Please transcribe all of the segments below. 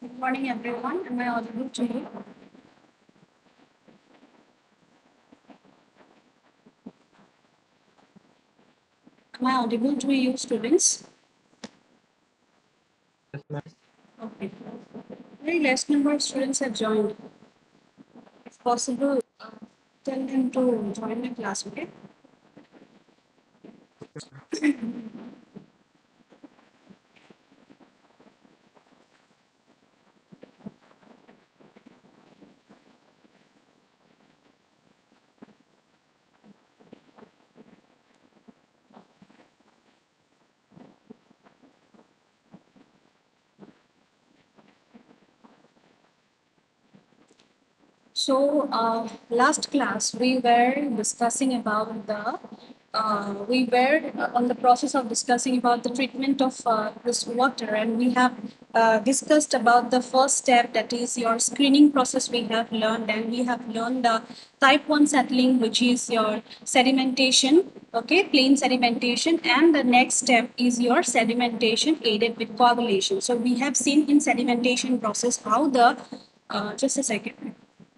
Good morning, everyone. Am I audible to you? Am I audible to you, students? Yes, ma'am. Okay. Very less number of students have joined. If possible, tell them to join the class, okay? So, last class we were discussing about we were on the process of discussing about the treatment of this water, and we have discussed about the first step, that is your screening process. We have learned, and we have learned the type 1 settling, which is your sedimentation, okay, plain sedimentation, and the next step is your sedimentation aided with coagulation. So, we have seen in sedimentation process how the just a second.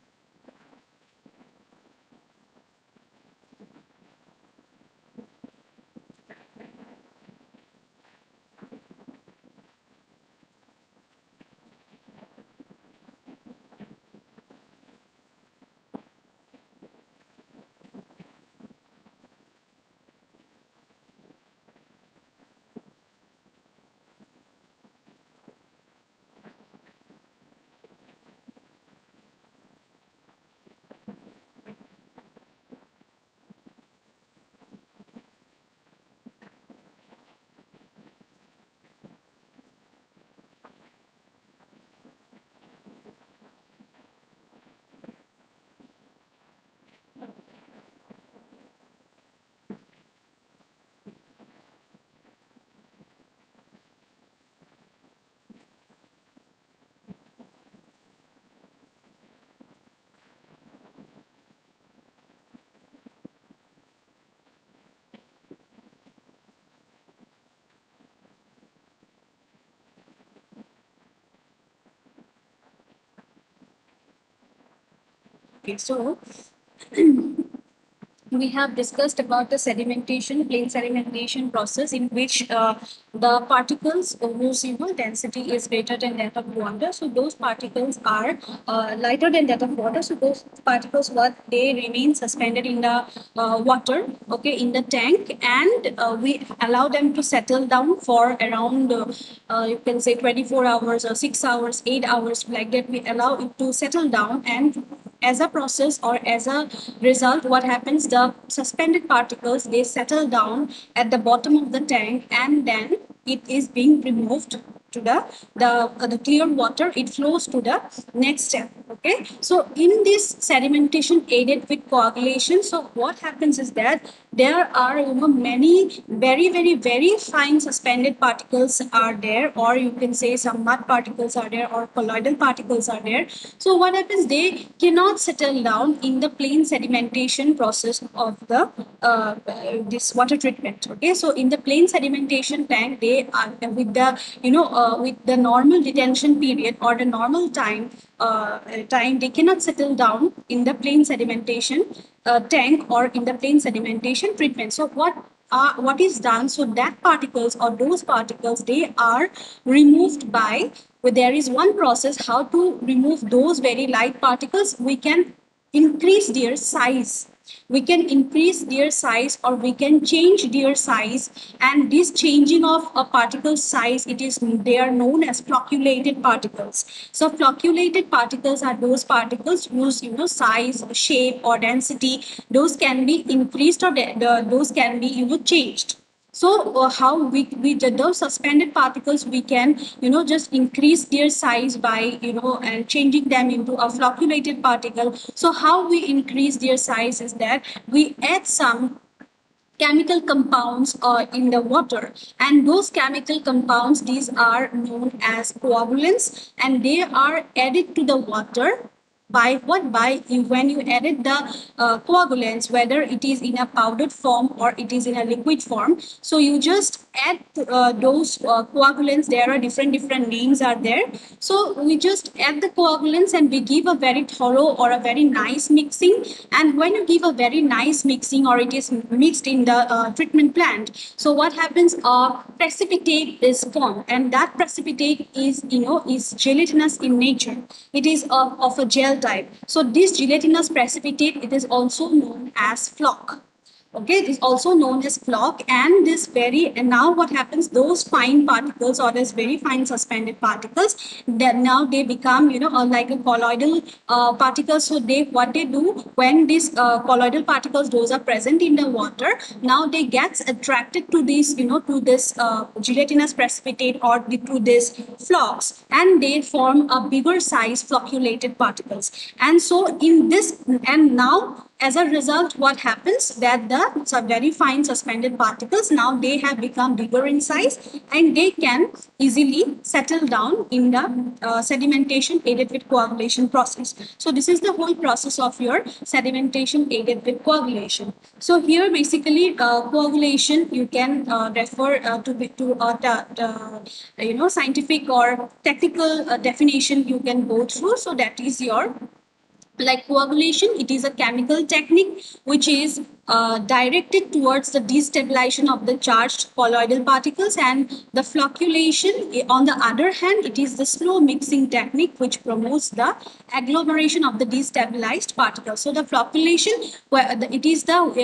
Okay, so we have discussed about the sedimentation, plain sedimentation process, in which the particles whose density is greater than that of water. So those particles are lighter than that of water. So those particles, what they remain suspended in the water, okay, in the tank, and we allow them to settle down for around you can say 24 hours or 6 hours, 8 hours, like that. We allow it to settle down, and as a process or as a result, what happens, the suspended particles, they settle down at the bottom of the tank, and then it is being removed to the clear water. It flows to the next step, okay. So in this sedimentation aided with coagulation, so what happens is that there are many very fine suspended particles are there, or you can say some mud particles are there, or colloidal particles are there. So what happens, they cannot settle down in the plain sedimentation process of the this water treatment, okay. So in the plain sedimentation tank, they are with the with the normal detention period or the normal time, they cannot settle down in the plain sedimentation tank or in the plain sedimentation treatment. So what is done, so that particles or those particles, they are removed by, well, there is one process how to remove those very light particles. We can increase their size, we can increase their size, or we can change their size. And this changing of a particle size, it is, they are known as flocculated particles. So flocculated particles are those particles whose size, shape, or density, those can be increased, or those can be changed. So how we those suspended particles, we can just increase their size by and changing them into a flocculated particle. So how we increase their size is that we add some chemical compounds in the water, and those chemical compounds, these are known as coagulants, and they are added to the water, by what? By when you added the coagulants, whether it is in a powdered form or it is in a liquid form. So you just add those coagulants. There are different names are there. So we just add the coagulants and we give a very thorough or a very nice mixing. And when you give a very nice mixing, or it is mixed in the treatment plant, so what happens? Precipitate is formed, and that precipitate is, is gelatinous in nature. It is of a gel type. So this gelatinous precipitate, it is also known as flock. Okay, it is also known as flock. And this very, and now what happens, those fine particles, or those very fine suspended particles, then now they become, like a colloidal particles. So they, what they do, when these colloidal particles, those are present in the water, now they gets attracted to this, to this gelatinous precipitate, or to this flocks, and they form a bigger size flocculated particles. And so in this, and now as a result, what happens, that the very fine suspended particles, now they have become bigger in size, and they can easily settle down in the sedimentation aided with coagulation process. So this is the whole process of your sedimentation aided with coagulation. So here basically coagulation, you can refer to scientific or technical definition you can go through. So that is your, like, coagulation, it is a chemical technique which is directed towards the destabilization of the charged colloidal particles. And the flocculation, on the other hand, it is the slow mixing technique which promotes the agglomeration of the destabilized particles. So the flocculation, it is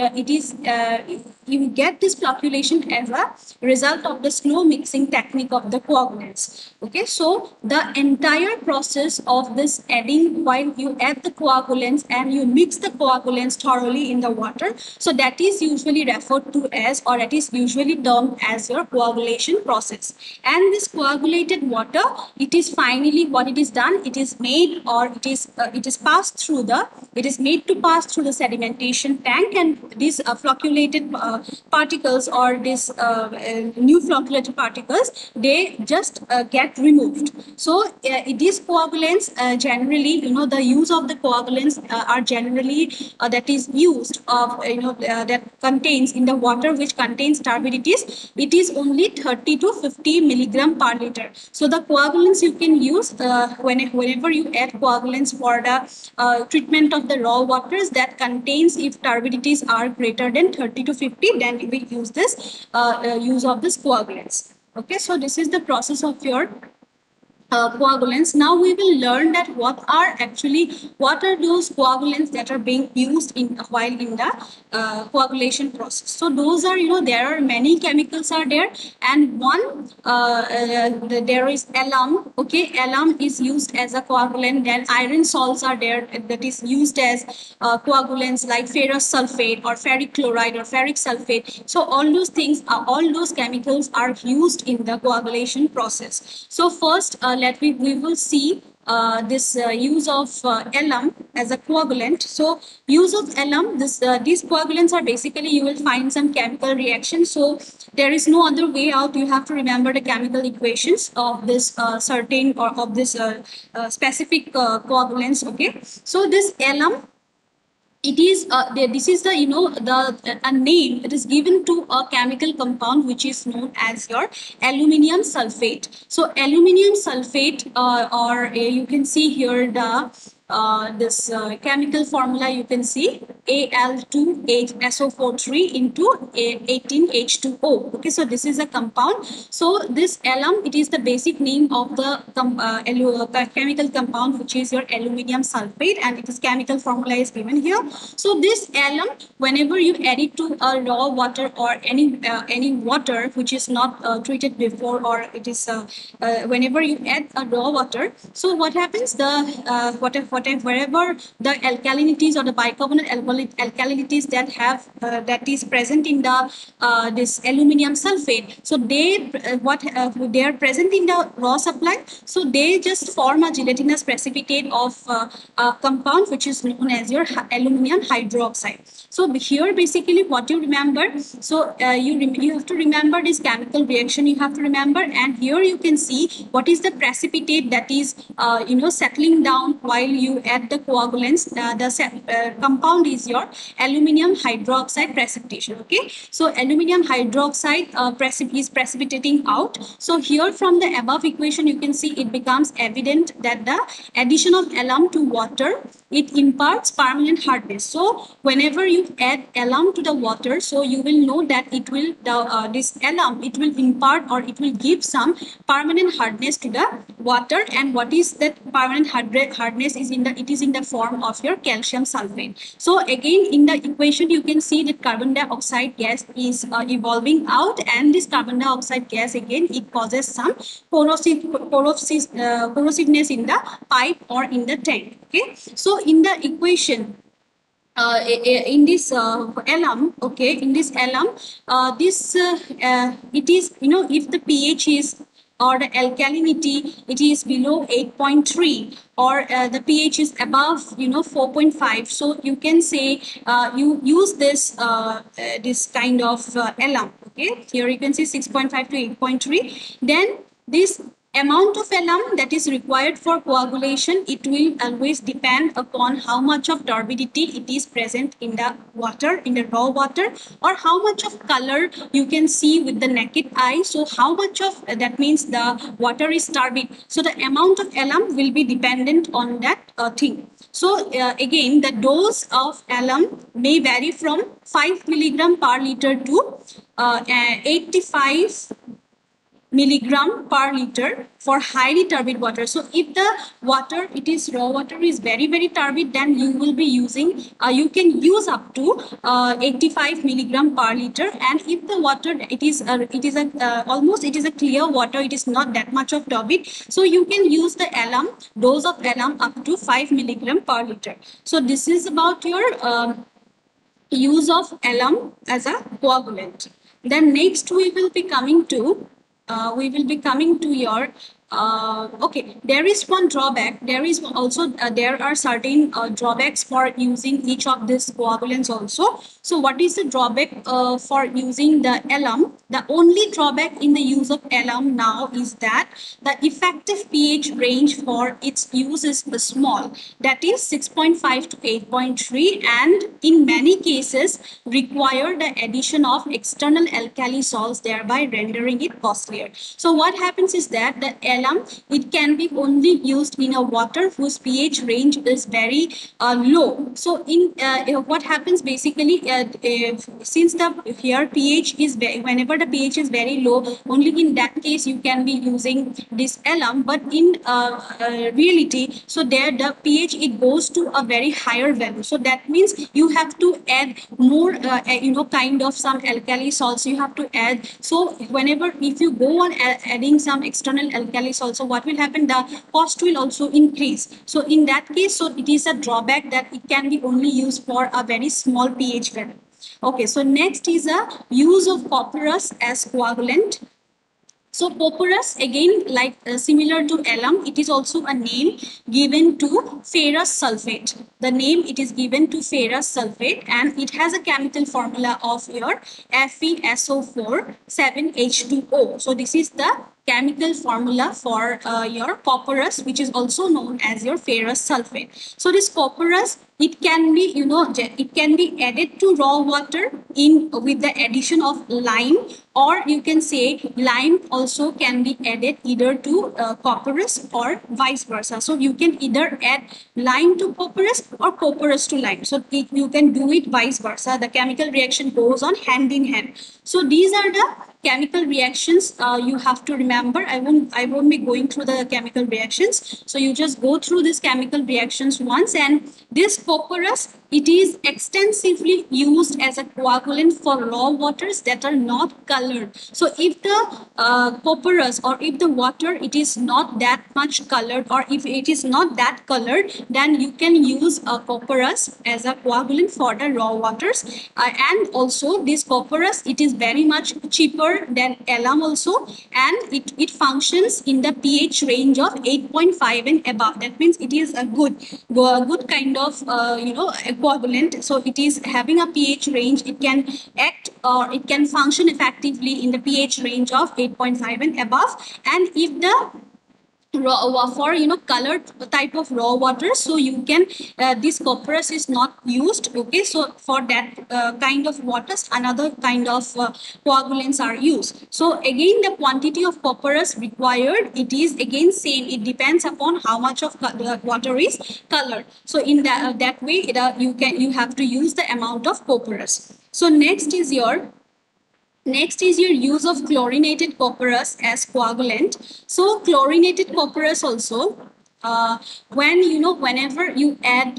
you get this flocculation as a result of the slow mixing technique of the coagulants. Okay, so the entire process of this adding, while you add the coagulants and you mix the coagulants thoroughly in the water, so that is usually referred to as, or that is usually termed as, your coagulation process. And this coagulated water, it is finally, what it is done, it is made, or it is passed through the, it is made to pass through the sedimentation tank, and these flocculated particles, or this new flocculated particles, they just get removed. So these coagulants, generally, the use of the coagulants are generally that is used of, that contains in the water which contains turbidities, it is only 30 to 50 milligram per liter. So the coagulants you can use whenever you add coagulants for the treatment of the raw waters that contains, if turbidities are greater than 30 to 50, then we use this use of this coagulants. Okay, so this is the process of your coagulants. Now we will learn that what are those coagulants that are being used in while in the coagulation process. So those are, there are many chemicals are there, and one there is alum. Okay, alum is used as a coagulant. Then iron salts are there, that is used as coagulants, like ferrous sulfate or ferric chloride or ferric sulfate. So all those things, all those chemicals are used in the coagulation process. So first, we will see this use of alum as a coagulant. So use of alum, these coagulants are basically, you will find some chemical reaction. So there is no other way out. You have to remember the chemical equations of this certain, or of this specific coagulants. Okay, so this alum, it is this is the, the a name it is given to a chemical compound which is known as your aluminium sulfate. So aluminium sulfate, or you can see here the this chemical formula, you can see Al2SO43 into 18H2O. Okay, so this is a compound. So this alum, it is the basic name of the chemical compound which is your aluminium sulfate, and its chemical formula is given here. So this alum, whenever you add it to a raw water, or any water which is not treated before, or it is whenever you add a raw water, so what happens, the wherever the alkalinities or the bicarbonate alkalinities that have that is present in the this aluminium sulfate, so they they are present in the raw supply, so they just form a gelatinous precipitate of a compound which is known as your aluminium hydroxide. So here basically what you remember, so you have to remember this chemical reaction, you have to remember, and here you can see what is the precipitate that is settling down while you add the coagulants, the compound is your aluminum hydroxide precipitation. Okay, so aluminum hydroxide is precipitating out. So here from the above equation, you can see it becomes evident that the addition of alum to water, it imparts permanent hardness. So whenever you add alum to the water, so you will know that it will this alum, it will impart or it will give some permanent hardness to the water. And what is that permanent hardness? Is in the, it is in the form of your calcium sulfate. So again, in the equation you can see that carbon dioxide gas is evolving out, and this carbon dioxide gas, again, it causes some corrosiveness in the pipe or in the tank. Okay, so in the equation, in this alum, okay, in this alum, it is, you know, if the pH is, or the alkalinity, it is below 8.3, or the pH is above, you know, 4.5. So you can say you use this kind of alum. Okay, here you can see 6.5 to 8.3. Then this amount of alum that is required for coagulation, it will always depend upon how much of turbidity it is present in the water, in the raw water, or how much of color you can see with the naked eye. So how much of that means the water is turbid. So the amount of alum will be dependent on that thing. So again, the dose of alum may vary from 5 milligram per liter to 85 milligram per liter for highly turbid water. So if the water, it is raw water, is very turbid, then you will be using, you can use up to 85 milligram per liter. And if the water, it is almost, it is a clear water, it is not that much of turbid, so you can use the alum, dose of alum up to 5 milligram per liter. So this is about your use of alum as a coagulant. Then next we will be coming to your okay, there is one drawback. There is also there are certain drawbacks for using each of these coagulants also. So what is the drawback for using the alum? The only drawback in the use of alum now is that the effective pH range for its use is small, that is 6.5 to 8.3, and in many cases require the addition of external alkali salts, thereby rendering it costlier. So what happens is that the alum, it can be only used in a water whose pH range is very low. So in what happens basically, since the here pH is whenever the pH is very low, only in that case you can be using this alum. But in reality, so there the pH, it goes to a very higher value. So that means you have to add more kind of some alkali salts you have to add. So whenever, if you go on adding some external alkali salts, so what will happen, the cost will also increase. So in that case, so it is a drawback that it can be only used for a very small pH value. Okay, so next is a use of copperas as coagulant. So copperas, again, like similar to alum, it is also a name given to ferrous sulfate. The name, it is given to ferrous sulfate, and it has a chemical formula of your FeSO4 7H2O. So this is the chemical formula for your copperas, which is also known as your ferrous sulfate. So this copperas, it can be, it can be added to raw water in with the addition of lime, or you can say lime also can be added either to copperas or vice versa. So you can either add lime to copperas or copperas to lime. So you can do it vice versa. The chemical reaction goes on hand in hand. So these are the chemical reactions you have to remember. I won't be going through the chemical reactions. So you just go through these chemical reactions once. And this copperas, it is extensively used as a coagulant for raw waters that are not colored. So if the copperas, or if the water, it is not that much colored, or if it is not that colored, then you can use copperas as a coagulant for the raw waters. And also this copperas, it is very much cheaper than alum also, and it functions in the pH range of 8.5 and above. That means it is a good kind of coagulant. So it is having a pH range, it can act or it can function effectively in the pH range of 8.5 and above. And if the for colored type of raw water, so you can this copperas is not used. Okay, so for that kind of waters another kind of coagulants are used. So again the quantity of copperas required, it is again same, it depends upon how much of water is colored. So in that way you have to use the amount of copperas. So next is your use of chlorinated copperas as coagulant. So chlorinated copperas also, when whenever you add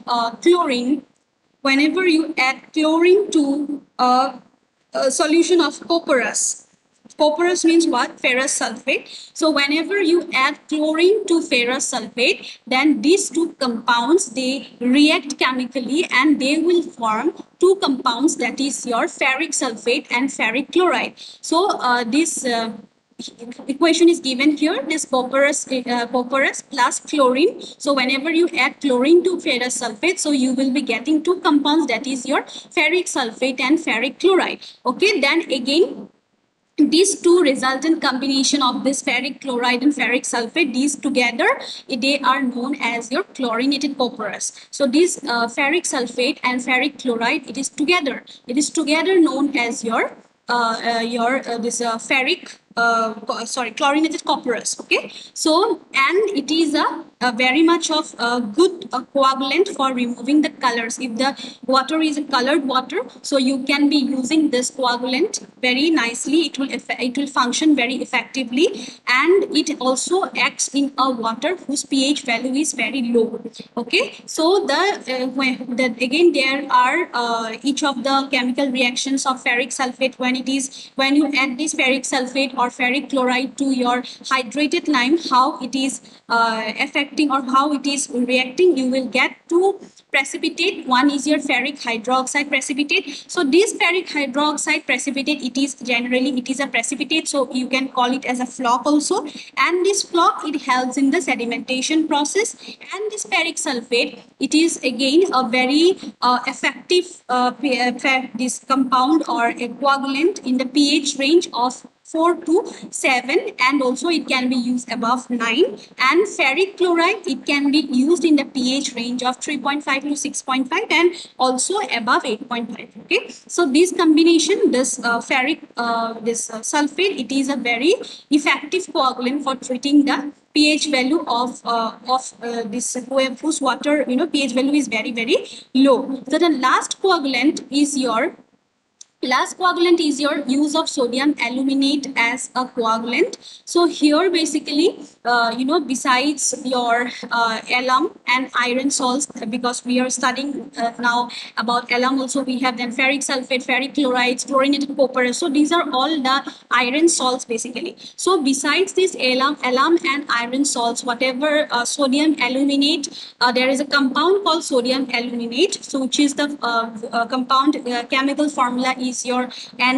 chlorine to a solution of copperas. Copperas means what? Ferrous sulfate. So whenever you add chlorine to ferrous sulfate, then these two compounds, they react chemically and they will form two compounds, that is your ferric sulfate and ferric chloride. So this equation is given here, this copperas plus chlorine. So whenever you add chlorine to ferrous sulfate, so you will be getting two compounds, that is your ferric sulfate and ferric chloride. Okay, then again these two resultant combination of this ferric chloride and ferric sulfate, these together they are known as your chlorinated copperas. So this ferric sulfate and ferric chloride, it is together known as your this ferric chlorinated copperas. Okay, so and it is a very much of a good coagulant for removing the colors. If the water is a colored water, so you can be using this coagulant very nicely. It will function very effectively, and it also acts in a water whose pH value is very low. Okay, so again there are each of the chemical reactions of ferric sulfate. When you add this ferric sulfate or ferric chloride to your hydrated lime, how it is affecting or how it is reacting, you will get two precipitate. One is your ferric hydroxide precipitate. So this ferric hydroxide precipitate, it is a precipitate, so you can call it as a flock also. And this flock, it helps in the sedimentation process. And this ferric sulfate, it is again a very effective this compound or a coagulant in the pH range of 4 to 7, and also it can be used above 9. And ferric chloride, it can be used in the pH range of 3.5 to 6.5 and also above 8.5. Okay, so this combination, this sulfate, it is a very effective coagulant for treating the pH value of this whose water pH value is very very low. So the last coagulant is your use of sodium aluminate as a coagulant. So here basically, besides your alum and iron salts, because we are studying now about alum also, we have then ferric sulfate, ferric chlorides, chlorinated copper. So these are all the iron salts basically. So besides this alum and iron salts, whatever sodium aluminate, there is a compound called sodium aluminate. So which is the compound chemical formula is your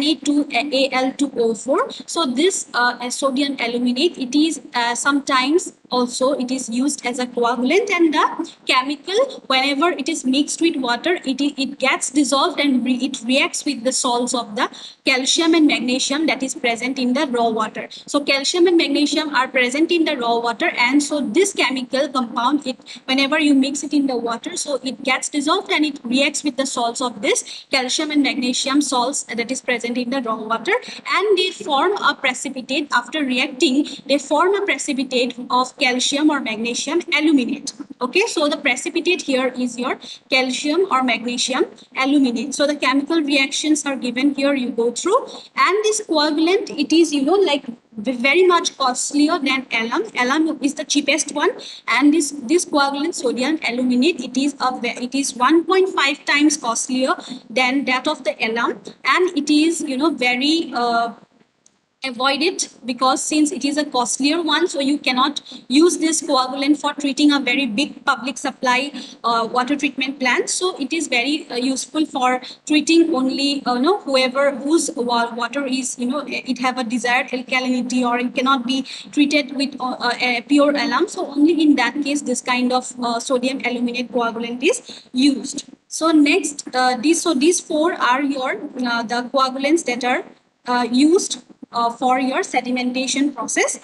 Na2Al2O4. So this sodium aluminate, it is sometimes also it is used as a coagulant, and the chemical, whenever it is mixed with water, it gets dissolved and it reacts with the salts of the calcium and magnesium that is present in the raw water. So calcium and magnesium are present in the raw water, and so this chemical compound, whenever you mix it in the water, so it gets dissolved and it reacts with the salts of this calcium and magnesium salts that is present in the raw water, and they form a precipitate. After reacting, they form a precipitate of calcium or magnesium aluminate. Okay, so the precipitate here is your calcium or magnesium aluminate. So the chemical reactions are given here, you go through. And this coagulant, it is like very much costlier than alum. Alum is the cheapest one, and this coagulant sodium aluminate, it is 1.5 times costlier than that of the alum, and it is very avoid it, because since it is a costlier one, so you cannot use this coagulant for treating a very big public supply water treatment plant. So it is very useful for treating only whoever whose water is it have a desired alkalinity, or it cannot be treated with pure alum. So only in that case this kind of sodium aluminate coagulant is used. So next, these four are your the coagulants that are used for your sedimentation process.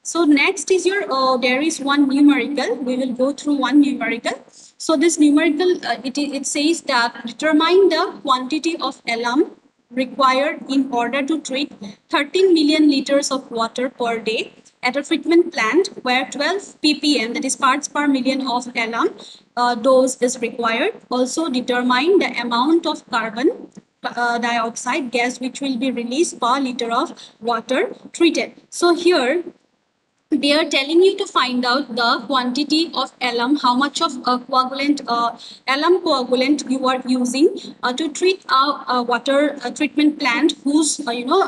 So next is your, there is one numerical. We will go through one numerical. So this numerical, it says that determine the quantity of alum required in order to treat 13 million liters of water per day at a treatment plant where 12 ppm, that is parts per million of alum dose is required. Also determine the amount of carbon dioxide gas which will be released per liter of water treated. So here they are telling you to find out the quantity of alum, how much of coagulant alum coagulant you are using to treat a water treatment plant whose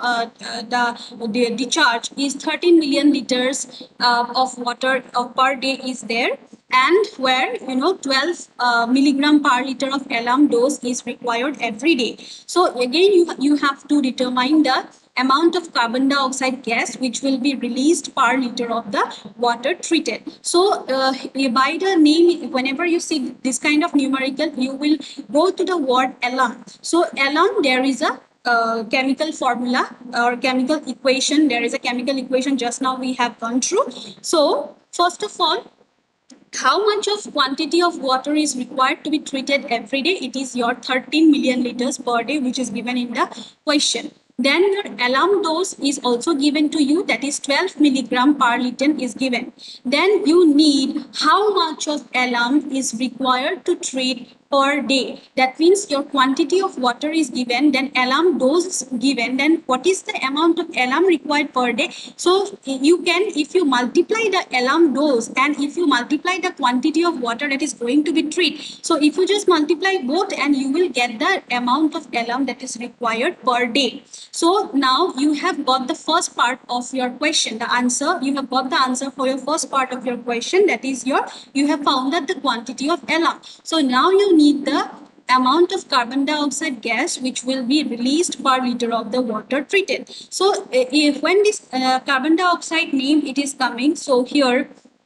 the charge is 13 million liters of water per day is there, and where 12 milligram per liter of alum dose is required every day. So again you have to determine the amount of carbon dioxide gas which will be released per liter of the water treated. So by the name, whenever you see this kind of numerical, you will go to the word alum. So alum, there is a chemical formula or chemical equation. There is a chemical equation just now we have gone through. So first of all, how much of quantity of water is required to be treated every day? It is your 13 million liters per day, which is given in the question. Then your alum dose is also given to you, that is 12 milligram per liter is given. Then you need how much of alum is required to treat per day. That means your quantity of water is given, then alum dose is given, then what is the amount of alum required per day. So you can, if you multiply the alum dose and if you multiply the quantity of water that is going to be treated, so if you just multiply both and you will get the amount of alum that is required per day. So now you have got the first part of your question, the answer. You have got the answer for your first part of your question, that is your, you have found that the quantity of alum. So now you need the amount of carbon dioxide gas which will be released per liter of the water treated. So if when this carbon dioxide name it is coming, so here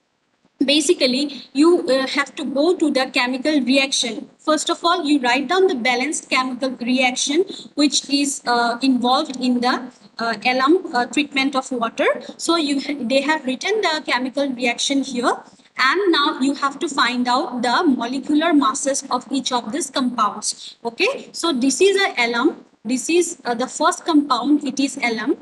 basically you have to go to the chemical reaction. First of all, you write down the balanced chemical reaction which is involved in the alum treatment of water. So they have written the chemical reaction here, and now you have to find out the molecular masses of each of these compounds. Okay, so this is a alum, this is the first compound, it is alum,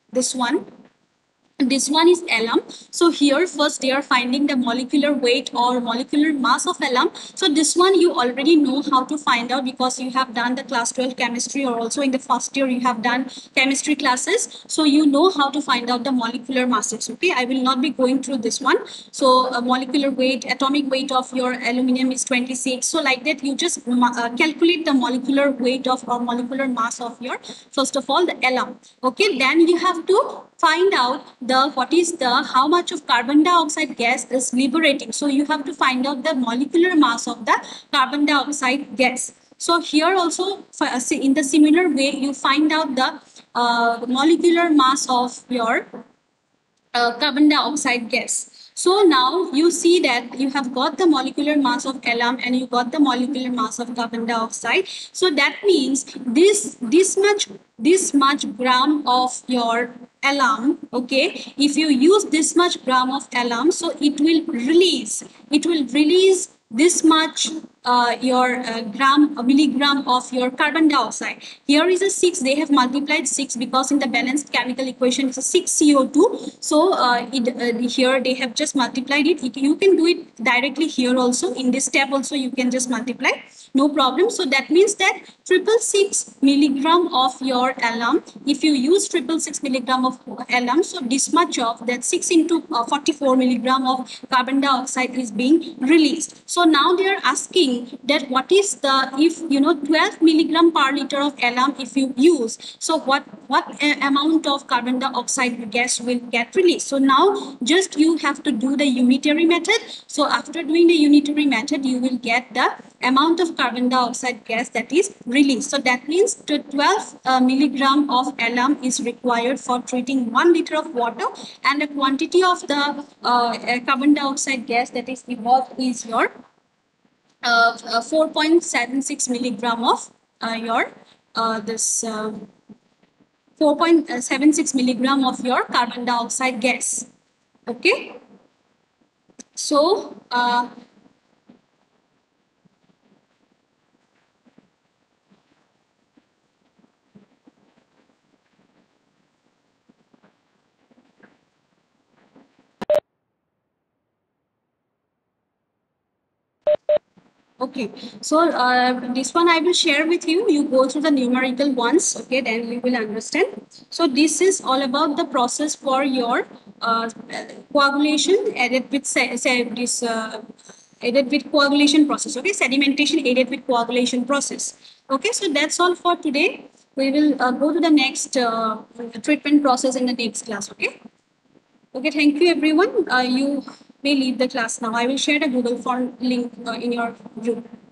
this one is alum. So here first they are finding the molecular weight or molecular mass of alum. So this one you already know how to find out because you have done the class 12 chemistry, or also in the first year you have done chemistry classes. So you know how to find out the molecular masses. Okay, I will not be going through this one. So molecular weight, atomic weight of your aluminum is 26. So like that you just calculate the molecular weight of or molecular mass of your, first of all, the alum. Okay, then you have to find out the what is the how much of carbon dioxide gas is liberating. So you have to find out the molecular mass of the carbon dioxide gas. So here also in the similar way you find out the molecular mass of your carbon dioxide gas. So now you see that you have got the molecular mass of alum and you got the molecular mass of carbon dioxide. So that means this much gram of your alum, okay, if you use this much gram of alum, so it will release this much your milligram of your carbon dioxide. Here is a 6, they have multiplied 6 because in the balanced chemical equation it's a 6 CO2. So here they have just multiplied it. You can do it directly here also, in this step also you can just multiply, no problem. So that means that 666 milligram of your alum, if you use 666 milligram of alum, so this much of that 6 into 44 milligram of carbon dioxide is being released. So now they are asking that what is the, if 12 milligram per liter of alum if you use, so what amount of carbon dioxide gas will get released. So now just you have to do the unitary method. So after doing the unitary method you will get the amount of carbon dioxide gas that is released. So that means 12 milligram of alum is required for treating 1 liter of water, and the quantity of the carbon dioxide gas that is involved is your 4.76 milligram of your this 4.76 milligram of your carbon dioxide gas. Okay. So, okay, so this one I will share with you. You go through the numerical ones, okay, then you will understand. So this is all about the process for your coagulation aided with aided with coagulation process, okay, sedimentation aided with coagulation process. Okay, so that's all for today. We will go to the next treatment process in the next class, okay? Okay, thank you everyone. You may leave the class now. I will share the Google form link in your group.